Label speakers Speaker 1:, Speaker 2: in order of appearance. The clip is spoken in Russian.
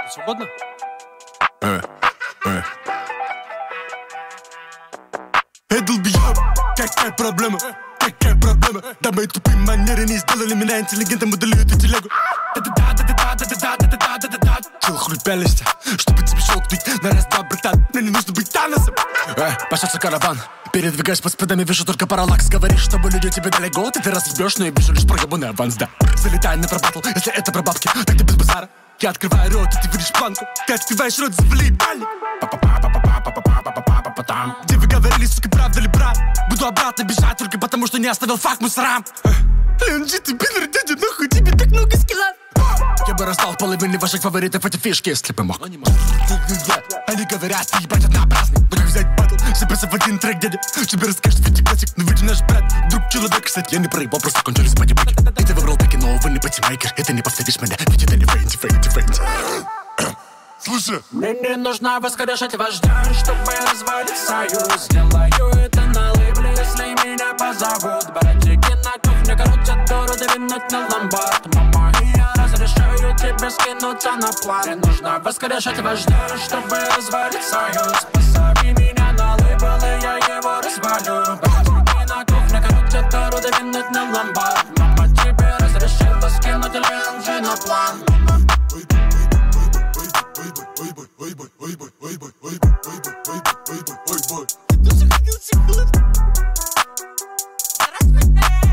Speaker 1: Свободно?
Speaker 2: Долбоёб, какая проблема? Какая проблема? Да мои тупые манеры не сделали меня интеллигентом, моделируют телегу. Чел хуй пялишься, чтобы тебе щелкнуть на раз-два, братан. Мне не нужно быть Таносом. Пошелся караван. Передвигаюсь под спидами, вижу только параллакс. Говоришь, чтобы люди тебе дали год, и ты разъебешь, но я вижу лишь проебанный аванс, да. Залетай на пробатл, если это про бабки, так ты без базара. Я открываю рот, и ты видишь планку. Ты открываешь рот, завали дальник. Где вы говорили, сука, правда ли, брат? Буду обратно бежать только потому, что не оставил факт мусорам. Ленджи, ты пидор, дядя, нахуй тебе так много скиллов. Я бы раздал половину ваших фаворитов эти фишки, если бы мог. Они говорят, ты ебать однообразный. Но как взять батл, собраться в один трек, дядя? Тебе расскажет ведь классик, но ведь наш брат друг человек, кстати, я не проебал, просто кончились пати-пати. И ты выбрал таки, но вы не патимейкер. И ты не повторишь меня, ведь это не фейнти. Слушай,
Speaker 1: мне не нужно воскрешать вождя, чтобы развалить союз. Сделаю это на лейбле, если меня позовут. Братики на кухне крутят дуру, двинуть на ломбард. Мама, я разрешаю тебе скинуться на план. Мне нужно воскрешать вождя, чтобы развалить союз. Позови меня на лейбл, и я его развалю. Братики на кухне крутят дуру, двинуть на ломбард. Мама, тебе разрешила скинуть ленджи на план.
Speaker 3: Ты тоже хотел чехлы? Здравствуйте!